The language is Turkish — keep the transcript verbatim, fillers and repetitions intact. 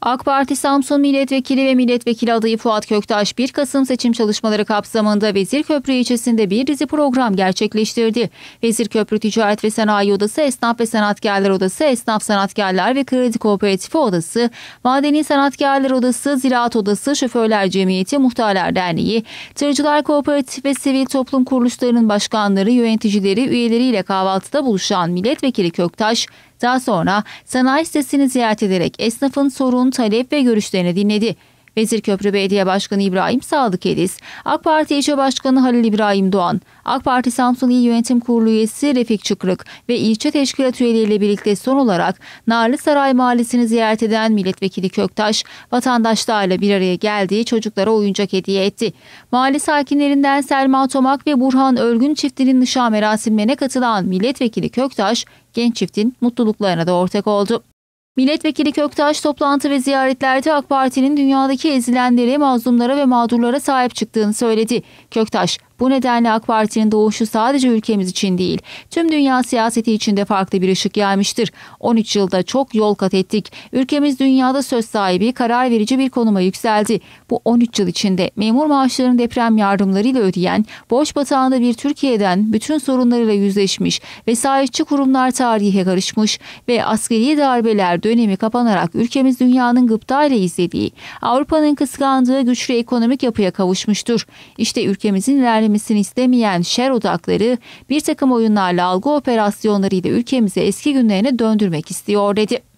AK Parti Samsun Milletvekili ve Milletvekili adayı Fuat Köktaş bir Kasım seçim çalışmaları kapsamında Vezirköprü ilçesinde bir dizi program gerçekleştirdi. Vezirköprü Ticaret ve Sanayi Odası, Esnaf ve Sanatkarlar Odası, Esnaf Sanatkarlar ve Kredi Kooperatifi Odası, Madeni Sanatkarlar Odası, Ziraat Odası, Şoförler Cemiyeti, Muhtarlar Derneği, Tırcılar Kooperatif ve sivil toplum kuruluşlarının başkanları, yöneticileri, üyeleriyle kahvaltıda buluşan Milletvekili Köktaş, daha sonra sanayi sitesini ziyaret ederek esnafın sorun, talep ve görüşlerini dinledi. Vezirköprü Belediye Başkanı İbrahim Sadık Ediz, AK Parti İlçe Başkanı Halil İbrahim Doğan, AK Parti Samsun İl Yönetim Kurulu üyesi Refik Çıkrık ve ilçe teşkilat üyeleriyle birlikte son olarak Narlısaray Mahallesi'ni ziyaret eden Milletvekili Köktaş, vatandaşlarla bir araya geldiği çocuklara oyuncak hediye etti. Mahalle sakinlerinden Selma Tomak ve Burhan Örgün çiftinin nişan merasimlerine katılan Milletvekili Köktaş, genç çiftin mutluluklarına da ortak oldu. Milletvekili Köktaş toplantı ve ziyaretlerde AK Parti'nin dünyadaki ezilenlere, mazlumlara ve mağdurlara sahip çıktığını söyledi. Köktaş, bu nedenle AK Parti'nin doğuşu sadece ülkemiz için değil, tüm dünya siyaseti için de farklı bir ışık yaymıştır. on üç yılda çok yol kat ettik. Ülkemiz dünyada söz sahibi, karar verici bir konuma yükseldi. Bu on üç yıl içinde memur maaşlarını deprem yardımlarıyla ödeyen, borç batağında bir Türkiye'den bütün sorunlarıyla yüzleşmiş, vesayetçi kurumlar tarihe karışmış ve askeri darbeler dönemi kapanarak ülkemiz dünyanın gıptayla izlediği, Avrupa'nın kıskandığı güçlü ekonomik yapıya kavuşmuştur. İşte ülkemizin ilerlemesini istemeyen şer odakları bir takım oyunlarla, algı operasyonlarıyla ülkemizi eski günlerine döndürmek istiyor dedi.